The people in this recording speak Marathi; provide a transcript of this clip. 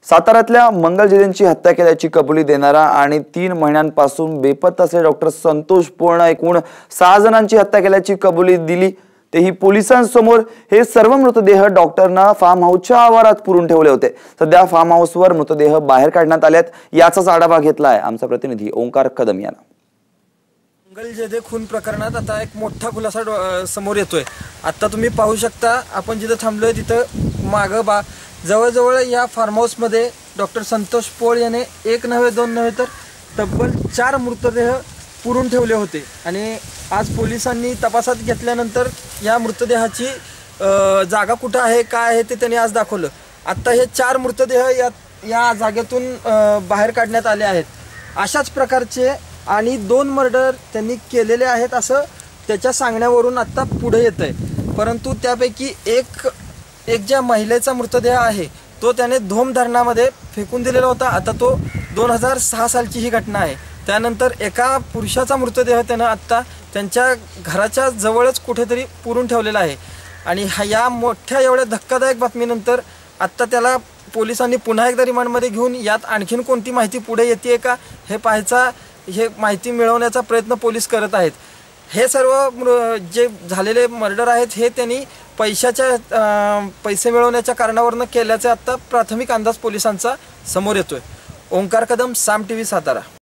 साताऱ्यातल्या मंगलजेंची हत्या केल्याची कबुली देणारा आणि 3 महिन्यांपासून बेपत्ता असलेल्या डॉक्टर संतोष पोलने एकूण 6 जणांची हत्या केल्याची कबुली दिली। तेही पोलिसांसमोर। हे सर्व मृतदेह डॉक्टरना फार्म हाऊसच्या आवारात पुरून ठेवले होते। सध्या फार्म हाऊसवर मृतदेह बाहेर काढण्यात आलेत। याचाच आढावा घेतलाय आमचा प्रतिनिधी ओंकार कदम यांना। मंगलजे खून प्रकरणात आता एक मोठा खुलासा समोर येतोय। आता तुम्ही पाहू शकता, आपण जिथे थांबलोय तिथं मागं जवळ या फार्म हाऊस मध्ये डॉक्टर संतोष पोल याने एक नव्हे दोन नव्हे तर तब्बल 4 मृतदेह पुरून ठेवले होते। आणि आज पोलिसांनी तपासात घेतल्यानंतर या मृतदेहाची जागा कुठे आहे काय आहे ते त्यांनी आज दाखवलं। आता हे 4 मृतदेह या जागेतून बाहेर काढण्यात आले आहेत। अशाच प्रकारचे आणि 2 मर्डर त्यांनी केलेले आहेत असं त्याच्या सांगण्यावरून आता पुढे येतंय। परंतु त्यापैकी एक ज्या महिलेचा मृतदेह आहे तो त्याने धोम धरणामध्ये फेकून दिलेला होता। आता तो 2006 सालची ही घटना आहे। त्यानंतर एका पुरुषाचा मृतदेह त्याने आता त्यांच्या घराच्या जवळच कुठेतरी पुरून ठेवलेला आहे। आणि या मोठ्या एवढ्या धक्कादायक बातमीनंतर आता त्याला पोलिसांनी पुन्हा एकदा रिमांडमध्ये घेऊन यात आणखीन कोणती माहिती पुढे येते का हे माहिती मिळवण्याचा प्रयत्न पोलीस करत आहेत। हे सर्व जे झालेले मर्डर आहेत हे त्यांनी पैसे मिळवण्याच्या कारणावरून केल्याचा आता प्राथमिक अंदाज पोलिसांचा समोर येतोय। ओंकार कदम, साम टीव्ही, सातारा।